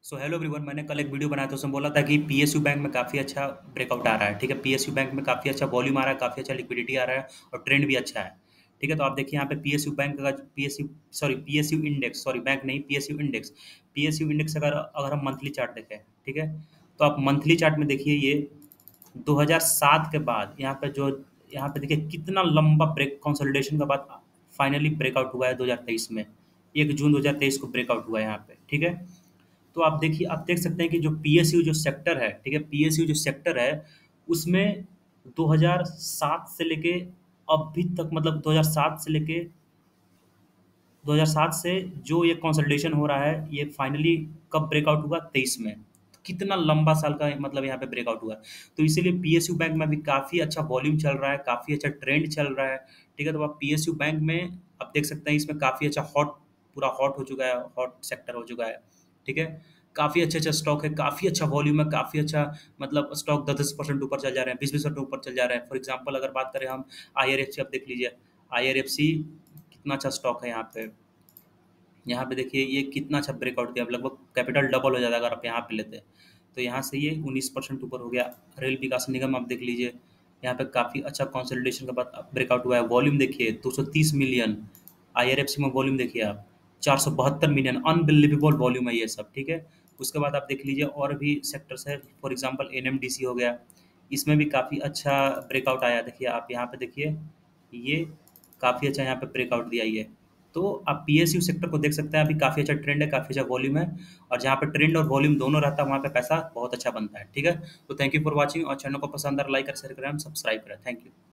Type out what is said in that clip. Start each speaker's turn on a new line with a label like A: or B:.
A: So hello everyone, मैंने कल एक वीडियो बनाया था, उसमें बोला था कि पीएसयू बैंक में काफ़ी अच्छा ब्रेकआउट आ रहा है। ठीक है, पीएसयू बैंक में काफ़ी अच्छा वॉल्यूम आ रहा है, काफ़ी अच्छा लिक्विडिटी आ रहा है और ट्रेंड भी अच्छा है। ठीक है, तो आप देखिए यहाँ पे पीएसयू बैंक का पीएसयू इंडेक्स, सॉरी बैंक नहीं, पीएसयू इंडेक्स अगर अगर हम मंथली चार्ट देखें, ठीक है, तो आप मंथली चार्ट में देखिए ये 2007 के बाद यहाँ पे देखिए कितना लंबा ब्रेक कंसोलिडेशन के बाद फाइनली ब्रेकआउट हुआ है 2023 में। 1 जून 2023 को ब्रेकआउट हुआ है यहाँ पे। ठीक है, तो आप देखिए, आप देख सकते हैं कि जो पीएसयू जो सेक्टर है, ठीक है, पीएसयू जो सेक्टर है उसमें 2007 से लेके अभी तक, मतलब 2007 से जो ये कंसोलिडेशन हो रहा है, ये फाइनली कब ब्रेकआउट हुआ? 23 में। तो कितना लंबा साल का मतलब यहाँ पे ब्रेकआउट हुआ है। तो इसीलिए पीएसयू बैंक में भी काफ़ी अच्छा वॉल्यूम चल रहा है, काफ़ी अच्छा ट्रेंड चल रहा है। ठीक है, तो आप पीएसयू बैंक में आप देख सकते हैं, इसमें काफ़ी अच्छा पूरा हॉट हो चुका है, हॉट सेक्टर हो चुका है। ठीक है, काफ़ी अच्छा स्टॉक है, काफ़ी अच्छा वॉल्यूम है, काफ़ी अच्छा, मतलब स्टॉक 10-10% ऊपर चल जा रहे हैं, 20-20% ऊपर चल जा रहे हैं। फॉर एग्जांपल अगर बात करें हम आईआरएफसी, आप देख लीजिए आईआरएफसी कितना अच्छा स्टॉक है। यहाँ पे देखिए ये कितना अच्छा ब्रेकआउट दिया, लगभग कैपिटल डबल हो जाता है अगर आप यहाँ पे लेते हैं। तो यहाँ से ये 19% ऊपर हो गया। रेल विकास निगम आप देख लीजिए, यहाँ पे काफ़ी अच्छा कंसोलिडेशन के बाद ब्रेकआउट हुआ है। वॉल्यूम देखिए 230 मिलियन, आईआरएफसी में वॉल्यूम देखिए आप 472 मिलियन, अनबिलीवेबल वॉल्यूम है ये सब। ठीक है, उसके बाद आप देख लीजिए और भी सेक्टर्स है, फॉर एग्जांपल एनएमडीसी हो गया, इसमें भी काफ़ी अच्छा ब्रेकआउट आया। देखिए आप यहाँ पे देखिए, ये काफ़ी अच्छा यहाँ पे ब्रेकआउट दिया ये। तो आप पीएसयू सेक्टर को देख सकते हैं, अभी काफ़ी अच्छा ट्रेंड है, काफ़ी अच्छा वॉल्यूम है, और जहाँ पे ट्रेंड और वॉल्यूम दोनों रहता है वहाँ पे पैसा बहुत अच्छा बनता है। ठीक है, तो थैंक यू फॉर वॉचिंग, और चैनल को पसंद आ लाइक और शेयर करें, सब्सक्राइब करें। Thank you.